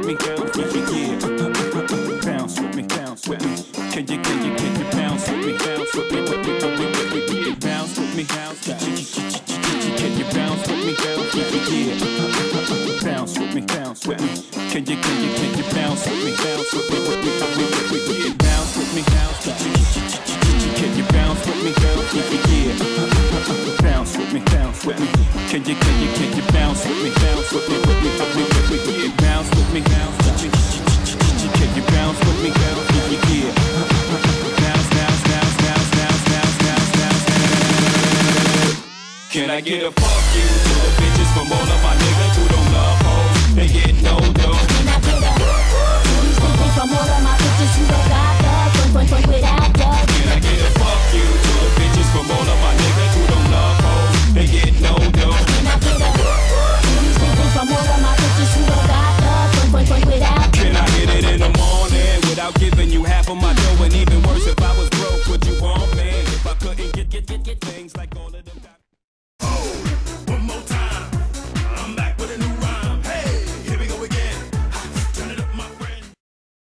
with me, bounce with me, yeah. Bounce with me, bounce with me. Can you bounce with me, bounce with me, bounce with me, bounce with me. Can you bounce with me, bounce with me, yeah. Bounce with me, bounce with me. Can you bounce with me, bounce with me, bounce with me, bounce with me. Can you bounce with me, bounce with me, yeah. Bounce with me, bounce with me. Can you bounce with me, bounce with me, bounce with me, bounce with me. Can you bounce with me, bounce with me, yeah. Bounce, bounce, bounce, bounce, bounce, bounce, bounce, bounce. Can I get a fuck you to the bitches from all of my niggas who don't love hoes? They get no dough. Can I get a please from all of my bitches who don't got love, without love? Can I get a fuck you to the bitches from all of my niggas who don't love hoes? They get no dough. Can I get a please from all of my bitches who don't got love, without? Can I hit it in the morning without giving you half of my dough? And even worse, if I was broke, would you want me? If I couldn't get things like all of